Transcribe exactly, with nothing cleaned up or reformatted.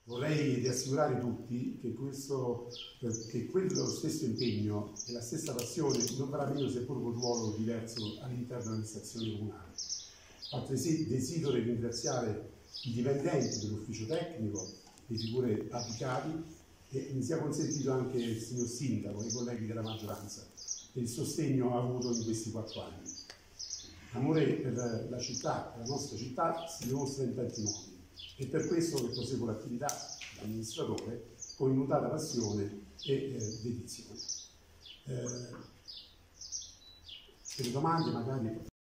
Vorrei rassicurare tutti che, questo, che quello stesso impegno e la stessa passione non verrà meno seppur con un ruolo diverso all'interno dell'amministrazione comunale. Altresì desidero ringraziare i dipendenti dell'ufficio tecnico, le figure apicali, e mi sia consentito anche il signor Sindaco e i colleghi della maggioranza per il sostegno avuto in questi quattro anni. L'amore per la città, per la nostra città, si dimostra in tanti modi. E per questo che proseguo l'attività da amministratore con immutata passione e eh, dedizione. Eh, per le domande magari